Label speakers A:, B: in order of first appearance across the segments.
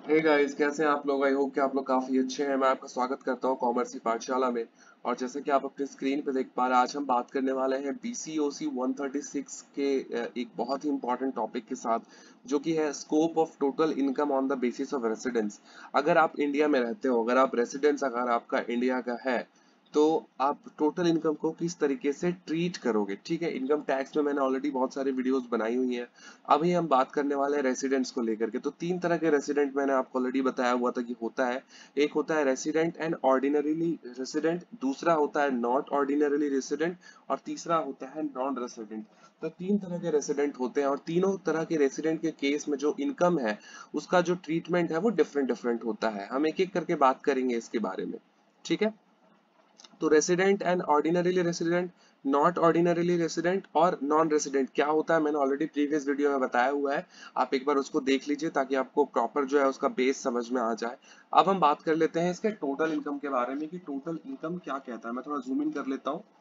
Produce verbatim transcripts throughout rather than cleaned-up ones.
A: Hey guys, कैसे हैं आप लोग। आई होप कि आप लोग काफी अच्छे हैं। मैं आपका स्वागत करता हूं कॉमर्स की पाठशाला में। और जैसे कि आप अपनी स्क्रीन पे देख पा रहे हैं, आज हम बात करने वाले हैं बीसीओसी वन थर्टी सिक्स के अ, एक बहुत ही इंपॉर्टेंट टॉपिक के साथ, जो कि है scope of total income on the basis of residence. अगर आप इंडिया में रहते हो, अगर आप रेसिडेंस अगर आपका इंडिया का है, तो आप टोटल इनकम को किस तरीके से ट्रीट करोगे। ठीक है, इनकम टैक्स में मैंने ऑलरेडी बहुत सारी वीडियोस बनाई हुई हैं। अभी हम बात करने वाले हैं रेसिडेंट्स को लेकर के। तो तीन तरह के रेसिडेंट मैंने आपको ऑलरेडी बताया हुआ था कि होता है। एक होता है रेसिडेंट एंड ऑर्डिनरीली रेसिडेंट, दूसरा होता है नॉट ऑर्डिनरीली रेसिडेंट, और तीसरा होता है नॉन रेसिडेंट। तो तीन तरह के रेसिडेंट होते हैं, और तीनों तरह के रेसिडेंट के केस में जो इनकम है, उसका जो ट्रीटमेंट है वो डिफरेंट डिफरेंट होता है। हम एक एक करके बात करेंगे इसके बारे में। ठीक है, तो resident and ordinarily resident, not ordinarily resident और नॉन रेसिडेंट क्या होता है, मैंने ऑलरेडी प्रीवियस वीडियो में बताया हुआ है। आप एक बार उसको देख लीजिए ताकि आपको प्रॉपर जो है उसका बेस समझ में आ जाए। अब हम बात कर लेते हैं इसके टोटल इनकम के बारे में कि टोटल इनकम क्या कहता है। मैं थोड़ा जूम इन कर लेता हूँ।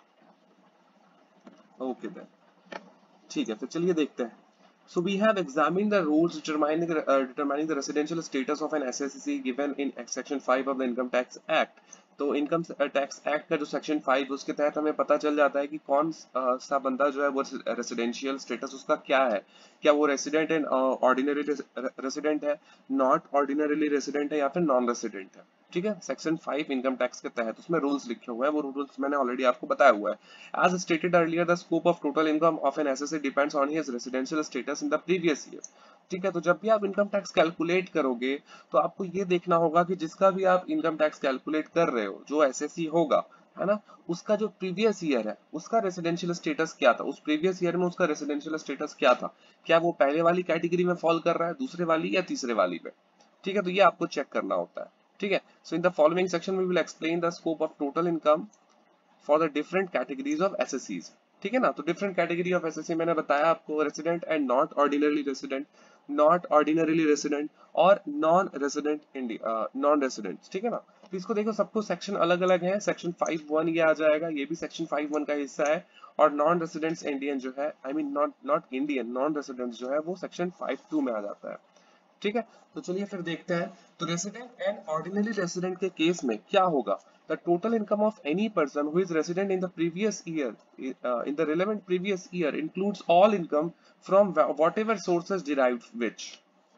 A: ओके देन, ठीक है, तो चलिए देखते हैं। So we have examined the rules determining the, uh, determining the residential status of an S S C given in section five of the Income Tax Act। तो इनकम टैक्स एक्ट का जो section five, उसके तहत हमें पता चल जाता है कि कौन uh, सा बंदा जो है वो रेसिडेंशियल स्टेटस उसका क्या है। क्या वो रेसिडेंट एंड ऑर्डिनरी रेसिडेंट है, नॉट ऑर्डिनरीली रेसिडेंट है, या फिर नॉन रेसिडेंट है। ठीक है, सेक्शन फाइव इनकम टैक्स के तहत उसमें रूल्स लिखे हुए हैं, वो रूल्स मैंने ऑलरेडी आपको बताया हुआ है। As stated earlier, the scope of total income of an S S A depends on his residential status in the previous year। ठीक है, तो जब भी आप इनकम टैक्स कैलकुलेट करोगे, तो आपको ये देखना होगा कि जिसका भी आप इनकम टैक्स कैलकुलेट कर रहे हो, जो एसएससी होगा, है ना, उसका जो प्रीवियस ईयर है उसका रेसिडेंशियल स्टेटस क्या था, उस प्रीवियस ईयर में उसका रेसिडेंशियल स्टेटस क्या था। क्या वो पहले वाली कैटेगरी में फॉल कर रहा है, दूसरे वाली या तीसरे वाली में। ठीक है, तो ये आपको चेक करना होता है। ठीक है, so in the following section we will explain the scope of total income for the different categories of assessees. ठीक है ना, तो डिफरेंट कैटेगरी ऑफ एसएससी मैंने बताया आपको, resident and not ordinary resident, not ordinarily resident और non resident India, non resident. ठीक है ना, तो इसको देखो, सबको सेक्शन अलग अलग है। सेक्शन फाइव वन ये आ जाएगा, ये भी सेक्शन फाइव वन का हिस्सा है। और नॉन रेसिडेंट्स इंडियन जो है, I mean not not Indian, non residents जो है वो सेक्शन फाइव टू में आ जाता है। ठीक है, तो चलिए फिर देखते हैं। तो रेसिडेंट एंड ऑर्डिनरी रेसिडेंट के केस में क्या होगा। The total income of any person who is resident in the previous year, in the relevant previous year includes all income from whatever sources derived which.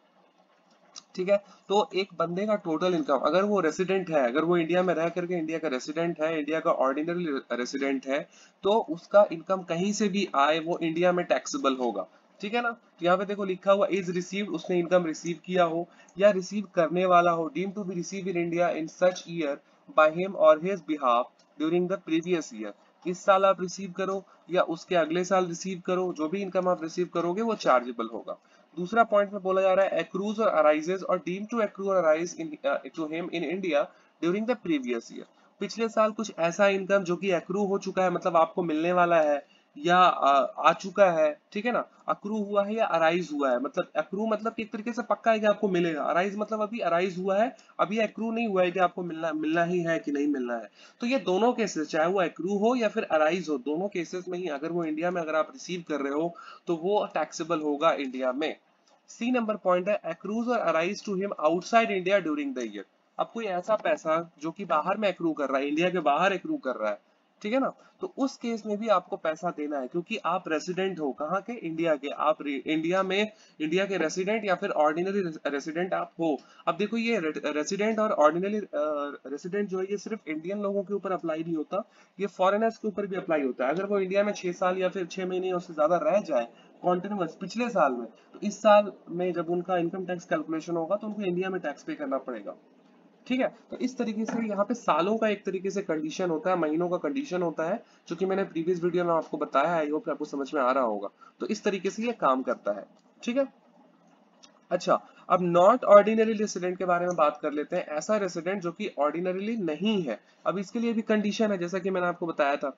A: ठीक है, तो एक बंदे का टोटल इनकम, अगर वो रेसिडेंट है, अगर वो इंडिया में रह करके इंडिया का रेसिडेंट है, इंडिया का ऑर्डिनरी रेसिडेंट है, तो उसका इनकम कहीं से भी आए वो इंडिया में टैक्सेबल होगा। ठीक है ना, तो यहाँ पे देखो लिखा हुआ इज रिसीव्ड, उसने इनकम रिसीव किया हो या रिसीव करने वाला हो, deem to be receive in India in such year by him और his behalf during the previous year. इस साल आप रिसीव करो या उसके अगले साल रिसीव करो, जो भी इनकम आप रिसीव करोगे वो चार्जेबल होगा। दूसरा पॉइंट में बोला जा रहा है एक्रूज और अराइजेज और डीम टू एक्रू और arise into him in India during the previous year. पिछले साल कुछ ऐसा इनकम जो कि एक्रू हो चुका है, मतलब आपको मिलने वाला है या आ, आ चुका है। ठीक है ना, अक्रू हुआ है या अराइज हुआ है, मतलब अक्रू मतलब कि एक तरीके से पक्का है कि आपको मिलेगा, अराइज मतलब अभी अराइज हुआ है, अभी एक्रू नहीं हुआ है कि आपको मिलना मिलना ही है कि नहीं मिलना है। तो ये दोनों केसेस, चाहे वो एक्रू हो या फिर अराइज हो, दोनों केसेस में ही अगर वो इंडिया में अगर आप रिसीव कर रहे हो, तो वो टैक्सेबल होगा इंडिया में। सी नंबर पॉइंट है एक्रूज और arise to him outside India during the year. अब कोई ऐसा पैसा जो कि बाहर में एक्रू कर रहा है, इंडिया के बाहर एक्रू कर रहा है, ठीक है ना, तो उस केस में भी आपको पैसा देना है, क्योंकि आप रेसिडेंट हो कहाँ के, इंडिया के। आप इंडिया में इंडिया के रेसिडेंट या फिर ऑर्डिनरी रेसिडेंट आप हो। अब देखो, ये रेसिडेंट और ऑर्डिनरी रेसिडेंट जो है ये सिर्फ इंडियन लोगों के ऊपर अप्लाई नहीं होता, ये फॉरेनर्स के ऊपर भी अप्लाई होता है। अगर वो इंडिया में छह साल या फिर छह महीने उससे ज्यादा रह जाए कॉन्टिन्यूअस पिछले साल में, तो इस साल में जब उनका इनकम टैक्स कैलकुलेशन होगा तो उनको इंडिया में टैक्स पे करना पड़ेगा। ठीक है, तो इस तरीके से यहाँ पे सालों का एक तरीके से कंडीशन होता है, महीनों का कंडीशन होता है, जो कि मैंने प्रीवियस वीडियो में आपको बताया है। आई होप आपको समझ में आ रहा होगा। तो इस तरीके से ये काम करता है। ठीक है, अच्छा, अब नॉट ऑर्डिनरी रेसिडेंट के बारे में बात कर लेते हैं। ऐसा रेसिडेंट जो कि ऑर्डिनरीली नहीं है। अब इसके लिए भी कंडीशन है, जैसा कि मैंने आपको बताया था,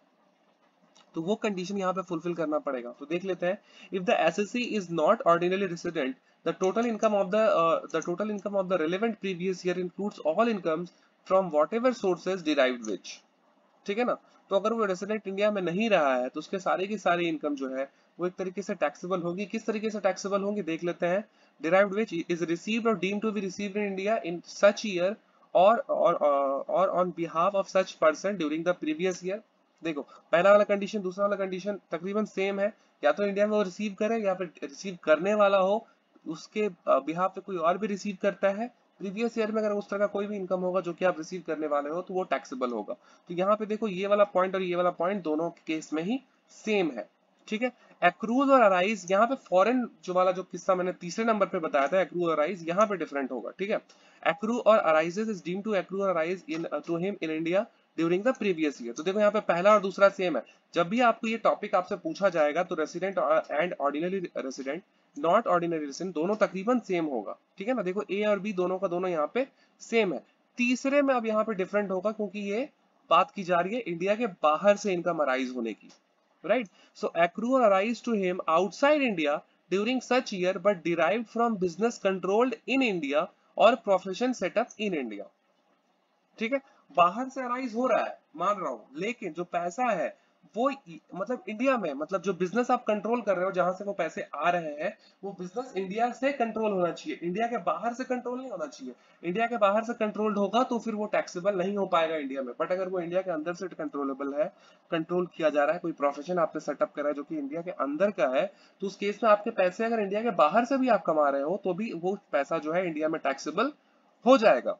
A: तो वो कंडीशन यहाँ पे फुलफिल करना पड़ेगा। तो देख लेते हैं। If the assessee is not ordinary resident, the total income of the the total income of the relevant previous year includes all incomes from whatever sources derived which. ठीक है ना, तो अगर वो रेसिडेंट इंडिया में नहीं रहा है, तो उसके सारे की सारी इनकम जो है वो एक तरीके से टैक्सेबल होगी। किस तरीके से टैक्सेबल होंगी देख लेते हैं। derived which is received or deemed to be received in India in such year or or or on behalf of such person during the previous year। देखो पहला वाला कंडीशन दूसरा वाला कंडीशन तकरीबन सेम है, या तो इंडिया में वो रिसीव करे या फिर रिसीव करने वाला हो उसके बिहाफ पे कोई और भी रिसीव करता है। प्रीवियस ईयर में अगर उस तरह का कोई भी इनकम होगा जो कि आप रिसीव करने वाले हो तो वो टैक्सेबल होगा। तो यहाँ पे देखो ये वाला पॉइंट और ये वाला पॉइंट दोनों केस में ही सेम है, ठीक है। एक्रूज और अराइज, यहाँ पे फॉरेन जो वाला जो किस्सा मैंने तीसरे नंबर पे बताया था एक्रू और अराइज, यहाँ पे डिफरेंट होगा, ठीक है। एक्रू और arises is deemed to accrue और arise into him in India during the previous year. तो देखो यहाँ पे पहला और दूसरा सेम है। जब भी आपको ये टॉपिक आपसे पूछा जाएगा तो resident and ordinary resident, not ordinary resident, दोनों तकरीबन सेम होगा, ठीक है ना। देखो ए और बी दोनों का दोनों यहाँ पे सेम है। तीसरे में अब यहाँ पे डिफरेंट होगा क्योंकि ये बात की जा रही है इंडिया के बाहर से इनकम अराइज होने की, right? So accrue or arise to him outside India during such year but derived from business controlled in India or profession set up in India, ठीक है। बाहर से अराइज हो रहा है मान रहा हूं, लेकिन जो पैसा है वो मतलब इंडिया में, मतलब जो बिजनेस आप कंट्रोल कर रहे हो जहां से वो पैसे आ रहे हैं वो बिजनेस इंडिया से कंट्रोल होना चाहिए, इंडिया के बाहर से कंट्रोल नहीं होना चाहिए। इंडिया के बाहर से कंट्रोल्ड होगा तो फिर वो टैक्सेबल नहीं हो पाएगा इंडिया में। बट अगर वो इंडिया के अंदर से कंट्रोलेबल है, कंट्रोल किया जा रहा है, कोई प्रोफेशन आपने सेटअप करा है जो कि इंडिया के अंदर का है, तो उस केस में आपके पैसे अगर इंडिया के बाहर से भी आप कमा रहे हो तो भी वो पैसा जो है इंडिया में टैक्सेबल हो जाएगा,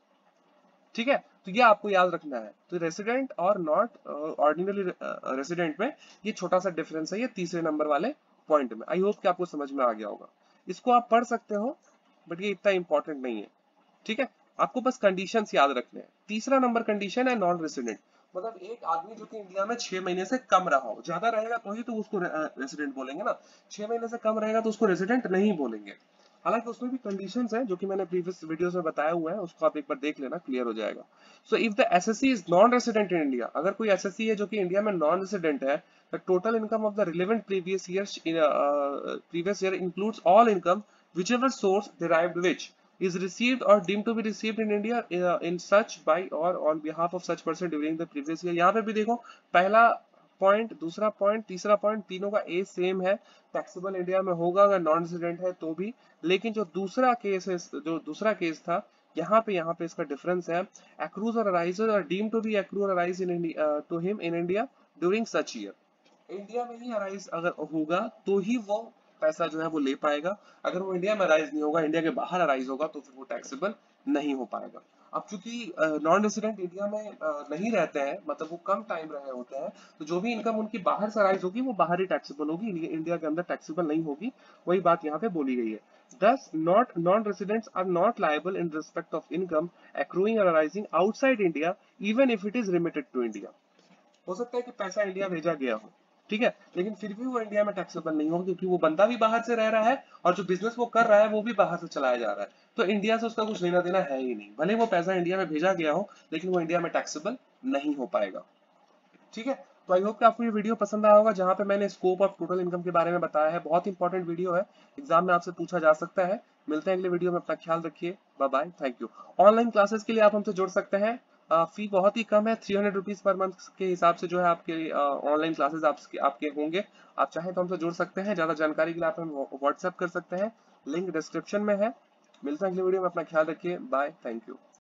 A: ठीक है। तो ये आपको याद रखना है। तो रेसिडेंट और नॉट ऑर्डिनरी रेसिडेंट में ये छोटा सा डिफरेंस है ये तीसरे नंबर वाले पॉइंट में। आई होप कि आपको समझ में आ गया होगा। इसको आप पढ़ सकते हो बट ये इतना इंपॉर्टेंट नहीं है, ठीक है। आपको बस कंडीशंस याद रखने हैं। तीसरा नंबर कंडीशन है नॉन रेसिडेंट, मतलब एक आदमी जो कि इंडिया में छह महीने से कम रहा हो, ज्यादा रहेगा तो ही तो उसको रेसिडेंट बोलेंगे ना, छह महीने से कम रहेगा तो उसको रेसिडेंट नहीं बोलेंगे। हालांकि उसमें भी कंडीशंस हैं जो कि मैंने प्रीवियस वीडियोस में बताया हुआ है, उसको आप एक बार देख लेना, क्लियर हो जाएगा। So if the assessee is non resident in India, अगर कोई एसएससी है जो कि इंडिया में नॉन रेसिडेंट है, the total income of the relevant previous year previous year includes all income whichever source derived which is received or deemed to be received in India uh, in such by or on behalf of such person during the previous year। यहाँ पे भी देखो पहला point, दूसरा point, तीसरा point, तीनों का a same है, टैक्सेबल इंडिया में होगा अगर नॉन रेसिडेंट है तो भी। लेकिन जो दूसरा केस है, जो दूसरा केस था यहाँ पे यहाँ पे इसका डिफरेंस है। एक्रूज और arises are deemed to be accrue और arise in India to him in India during such year. India में ही अराइज अगर होगा तो ही वो पैसा जो है वो ले पाएगा। अगर वो इंडिया में अराइज नहीं होगा, इंडिया के बाहर अराइज होगा तो फिर वो टैक्सेबल नहीं हो पाएगा। अब चूंकि नॉन रेसिडेंट इंडिया में uh, नहीं रहते हैं, मतलब वो कम टाइम रहे होते हैं, तो जो भी इनकम उनकी बाहर से अराइज होगी वो बाहर ही टैक्सेबल होगी, इंडिया के अंदर टैक्सेबल नहीं होगी। वही बात यहाँ पे बोली गई है। Thus, not non-residents are not liable in respect of income accruing or arising outside India, even if it is remitted to India। हो सकता है कि पैसा इंडिया भेजा गया हो, ठीक है, लेकिन फिर भी वो इंडिया में टैक्सेबल नहीं होगा क्योंकि वो बंदा भी बाहर से रह रहा है और जो बिजनेस वो कर रहा है वो भी बाहर से चलाया जा रहा है, तो इंडिया से उसका कुछ लेना देना है ही नहीं। भले वो पैसा इंडिया में भेजा गया हो लेकिन वो इंडिया में टैक्सेबल नहीं हो पाएगा, ठीक है। तो आई होप कि आपको ये वीडियो पसंद आया होगा जहां पे मैंने स्कोप ऑफ टोटल इनकम के बारे में बताया है। बहुत इंपॉर्टेंट वीडियो है, एग्जाम में आपसे पूछा जा सकता है। मिलते हैं अगले वीडियो में, अपना ख्याल रखिए, bye bye, thank you. Online classes के लिए आप हमसे जुड़ सकते हैं, फी बहुत ही कम है, three hundred rupees per month के हिसाब से जो है आपके ऑनलाइन क्लासेस आपके आपके होंगे। आप चाहें तो हमसे जुड़ सकते हैं, ज्यादा जानकारी के लिए आप हमें व्हाट्सएप कर सकते हैं, लिंक डिस्क्रिप्शन में है। मिलते हैं अगले वीडियो में, अपना ख्याल रखिए, बाय, थैंक यू।